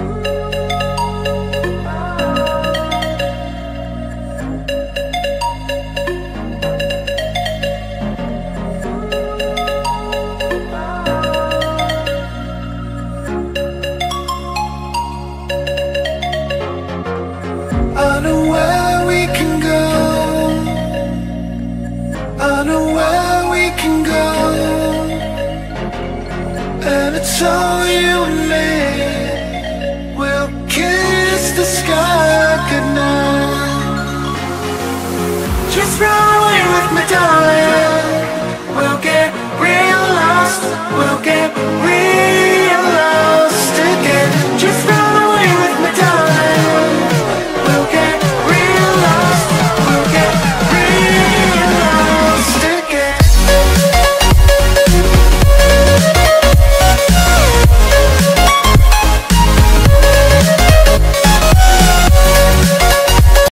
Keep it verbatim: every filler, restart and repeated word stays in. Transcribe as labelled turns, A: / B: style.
A: I know where we can go, I know where we can go, and it's all you and me.